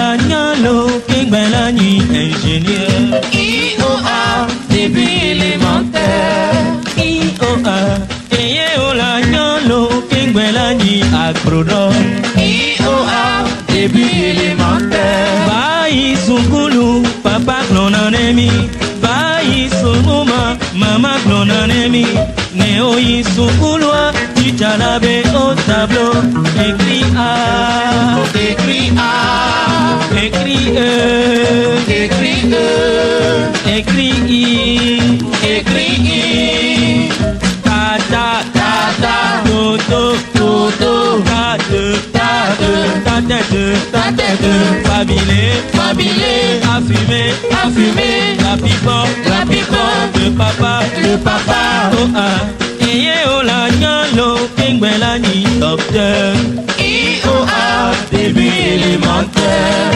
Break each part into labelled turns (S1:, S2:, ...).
S1: Nyalo, King Belani, ingénieur.
S2: IOA, début élémentaire.
S1: IOA, Ola Nyalo, King Belani, agronome.
S2: IOA, début élémentaire.
S1: Bayi Sukulu, papa clonanemi. Bayi Sukuma, mama clonanemi. Neo Yisukulwa, Tichalabe au tableau. Écrit A,
S2: Écrit A,
S1: écrit E,
S2: écrit E,
S1: écrit I,
S2: écrit I.
S1: Tata,
S2: Tata,
S1: Toto,
S2: Toto,
S1: Tate,
S2: Tate,
S1: Tate, Fabilé,
S2: Fabilé,
S1: Affumé,
S2: Affumé,
S1: la pipote,
S2: la pipote,
S1: le papa, oh ah, Ola Nyalo, King Belani, docteur.
S2: IOA, début élémentaire.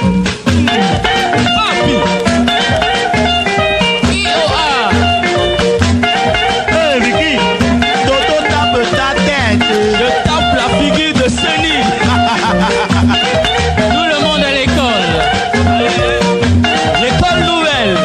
S2: IOA.
S3: Hey Ricky, Toto tape ta tête.
S1: Je tape la figure de Seni. Tout le monde à l'école. L'école nouvelle.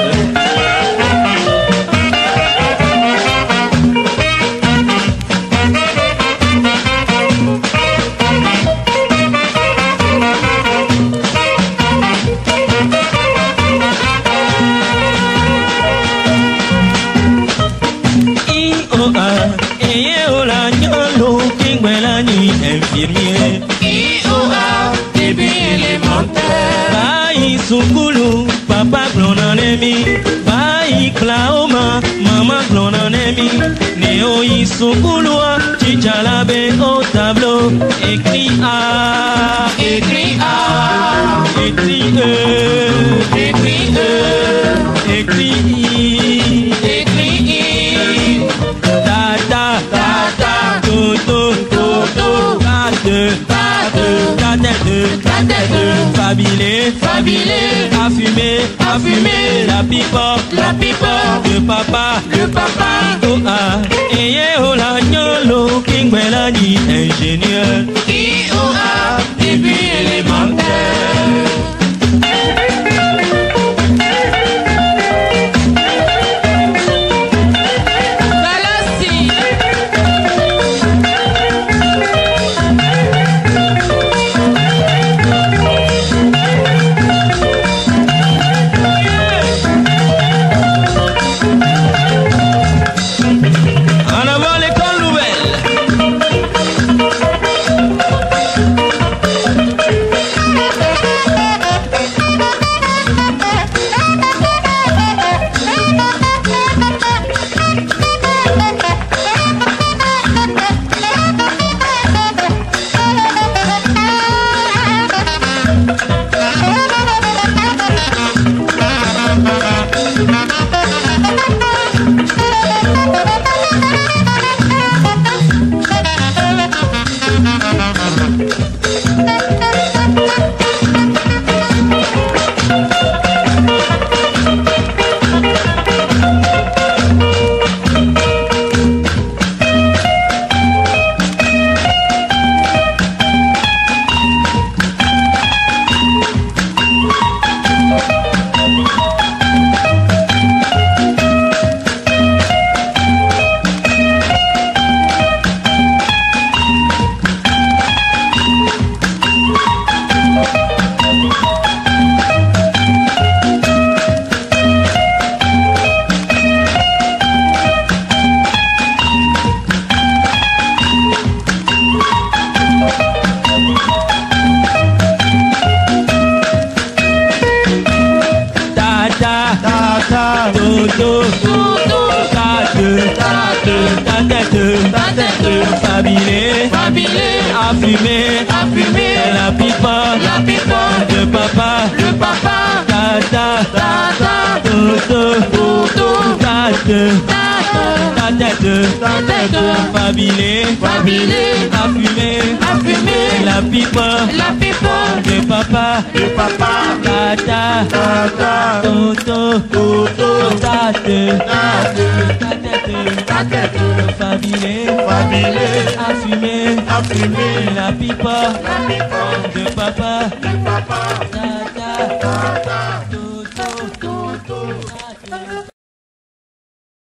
S1: Ola Nyalo, King Belani, infirmier.
S2: IOA, début élémentaire.
S1: Bayi Sukulu, papa clonanemi. Bayi Klaoma, mama clonanemi. Neo Yisukulwa, Tichalabe au tableau. Écrit A,
S2: Écrit A,
S1: écrit E,
S2: écrit E,
S1: écrit I.
S2: écrit I.
S1: Tata,
S2: Tata,
S1: Toto,
S2: Toto,
S1: Tate, Tate, Fabilé,
S2: Fabilé,
S1: Affumé,
S2: Affumé,
S1: la pipote,
S2: la pipote,
S1: le papa,
S2: papa.
S1: oh ah, Ola Nyalo, King Belani, ingénieur.
S2: IOA, début élémentaire. Galassi.
S1: En avant l'école nouvelle. Toto, Tate, Fabilé, Affumé, la pipote, le papa, Tata, Toto, Tate, Fabilé, Affumé, la pipote, le papa, Tata, Toto, Tate, Fabilé, Affumé, la pipote, de papa.